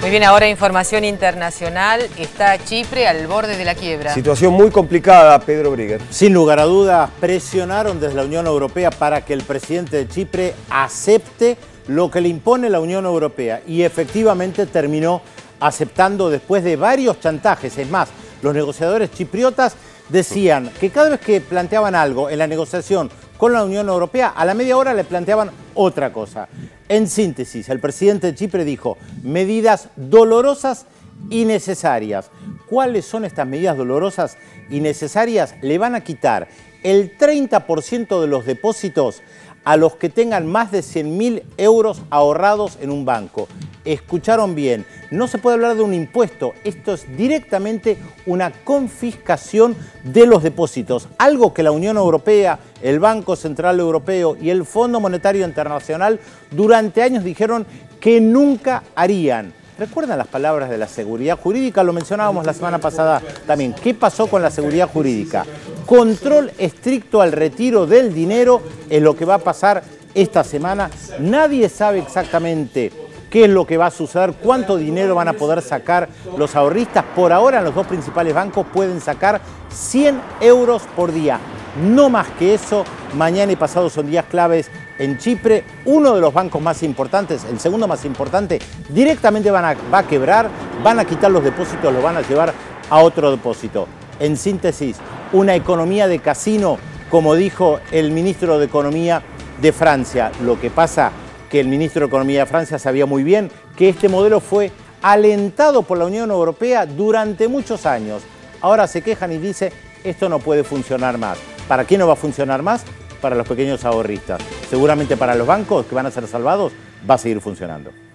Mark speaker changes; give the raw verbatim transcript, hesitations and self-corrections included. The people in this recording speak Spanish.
Speaker 1: Muy bien, ahora información internacional. Está Chipre al borde de la quiebra.
Speaker 2: Situación muy complicada, Pedro Brigger.
Speaker 3: Sin lugar a dudas, presionaron desde la Unión Europea para que el presidente de Chipre acepte lo que le impone la Unión Europea. Y efectivamente terminó aceptando después de varios chantajes. Es más, los negociadores chipriotas decían que cada vez que planteaban algo en la negociación con la Unión Europea, a la media hora le planteaban otra cosa. En síntesis, el presidente de Chipre dijo medidas dolorosas y necesarias. ¿Cuáles son estas medidas dolorosas y necesarias? Le van a quitar el treinta por ciento de los depósitos a los que tengan más de cien mil euros ahorrados en un banco. Escucharon bien, no se puede hablar de un impuesto, esto es directamente una confiscación de los depósitos, algo que la Unión Europea, el Banco Central Europeo y el Fondo Monetario Internacional durante años dijeron que nunca harían. ¿Recuerdan las palabras de la seguridad jurídica? Lo mencionábamos la semana pasada también. ¿Qué pasó con la seguridad jurídica? Control estricto al retiro del dinero es lo que va a pasar esta semana. Nadie sabe exactamente qué es lo que va a suceder, cuánto dinero van a poder sacar los ahorristas. Por ahora, los dos principales bancos pueden sacar cien euros por día. No más que eso. Mañana y pasado son días claves en Chipre. Uno de los bancos más importantes, el segundo más importante, directamente van a, va a quebrar, van a quitar los depósitos, los van a llevar a otro depósito. En síntesis, una economía de casino, como dijo el ministro de Economía de Francia. Lo que pasa que el ministro de Economía de Francia sabía muy bien que este modelo fue alentado por la Unión Europea durante muchos años. Ahora se quejan y dicen, esto no puede funcionar más. ¿Para quién no va a funcionar más? Para los pequeños ahorristas. Seguramente para los bancos que van a ser salvados va a seguir funcionando.